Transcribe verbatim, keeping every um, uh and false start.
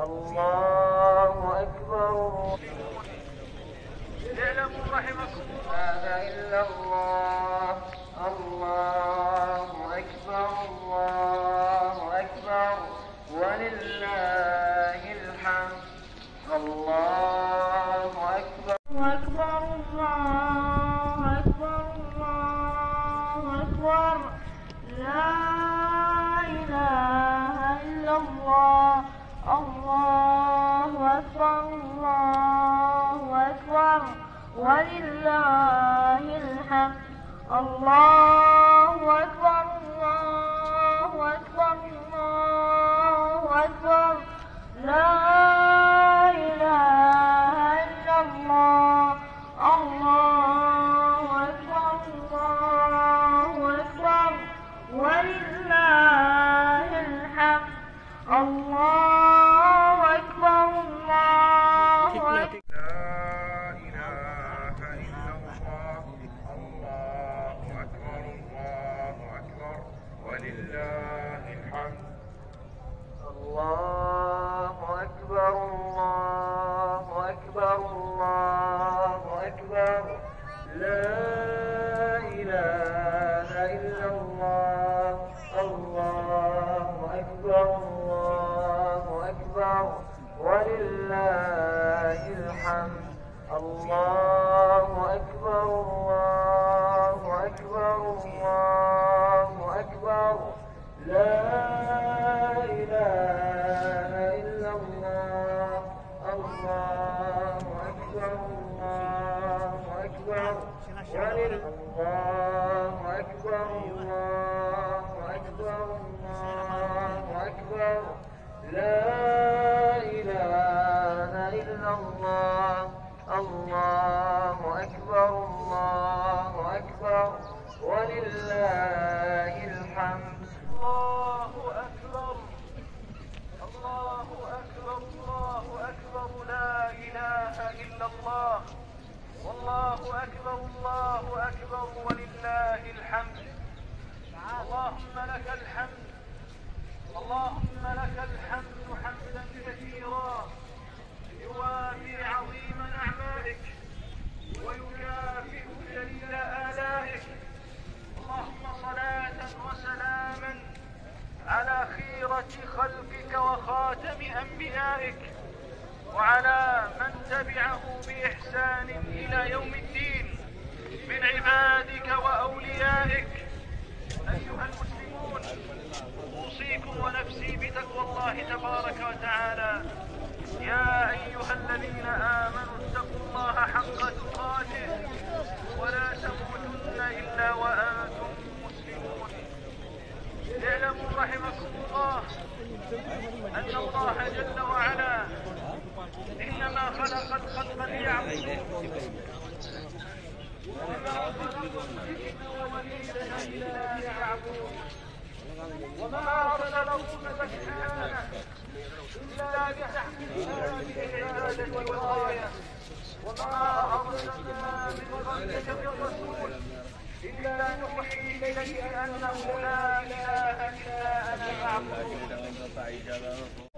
الله أكبر. اعلموا رحمكم الله لا إله إلا الله. الله أكبر الله أكبر ولله الحمد. الله أكبر أكبر الله أكبر الله أكبر لا إله إلا الله. الله أكبر الله أكبر ولله الحمد. الله أكبر الله أكبر الله أكبر لا إله إلا الله. الله أكبر الله أكبر ولله الحمد. الله أكبر الله أكبر. ولله الحمد. الله أكبر الله أكبر الله أكبر لا إله إلا الله. الله أكبر الله أكبر ولله الحمد. الله أكبر الله أكبر الله أكبر لا إله إلا الله. الله أكبر الله أكبر ولله أكبر الله أكبر الله أكبر لا إله إلا الله. الله أكبر الله أكبر ولله الحمد. الله أكبر الله أكبر الله أكبر لا إله إلا الله. والله أكبر الله أكبر ولله الحمد. اللهم لك الحمد اللهم لك الحمد حمدا كثيرا يوافي عظيم نعمائك ويكافئ جليل آلائك. اللهم صلاة وسلاما على خيرة خلقك وخاتم أنبيائك وعلى من تبعه بإحسان إلى يوم الدين من عبادك وأوليائك. أيها المسلمون، أوصيكم ونفسي بتقوى الله تبارك وتعالى. يا أيها الذين آمنوا اتقوا الله حق تقاته ولا تموتن إلا وأنتم مسلمون. اعلموا رحمكم الله أن الله جل وعلا إنما خلق الخلق ليعبدوه وما خلق الجن والإنس إلا ليعبدون وما أرسله سبحانه إلا بتحقيق هذه العبادة والغاية. وما أرسلنا من قبلك من رسول إلا نوحي إليه أنه لا إله إلا أنا فاعبدون.